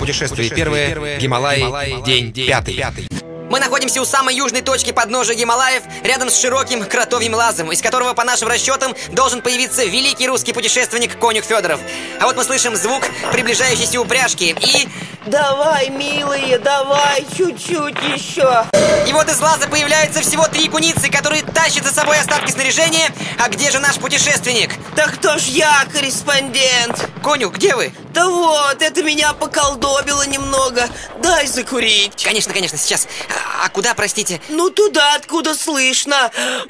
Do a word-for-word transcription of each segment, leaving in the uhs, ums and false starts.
путешествий. Первое — Гималаи, день пятый. Мы находимся у самой южной точки подножия Гималаев, рядом с широким кротовьим лазом, из которого, по нашим расчетам, должен появиться великий русский путешественник Конюх Федоров. А вот мы слышим звук приближающейся упряжки и... Давай, милые, давай, чуть-чуть еще. И вот из лаза появляются всего три куницы, которые тащат за собой остатки снаряжения. А где же наш путешественник? Да кто ж я, корреспондент? Конюх, где вы? Да вот, это меня поколдобило немного. Дай закурить. Конечно, конечно, сейчас. А, а куда, простите? Ну туда, откуда слышно.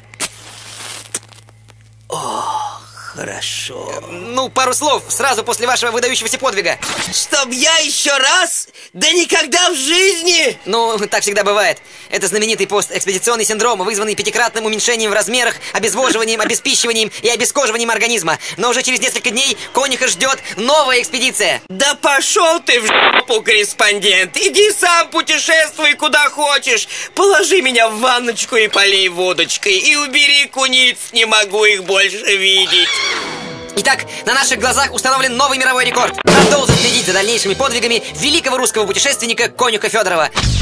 О, хорошо. Ну, пару слов сразу после вашего выдающегося подвига. Чтоб я еще раз? Да никогда в жизни! Ну, так всегда бывает. Это знаменитый постэкспедиционный синдром, вызванный пятикратным уменьшением в размерах, обезвоживанием, обеспищиванием и обескоживанием организма. Но уже через несколько дней Конюха ждет новая экспедиция. Да пошел ты в жопу, корреспондент! Иди сам путешествуй куда хочешь. Положи меня в ванночку и полей водочкой. И убери куниц, не могу их больше видеть. Итак, на наших глазах установлен новый мировой рекорд. Продолжим следить за дальнейшими подвигами великого русского путешественника Конюха Федорова.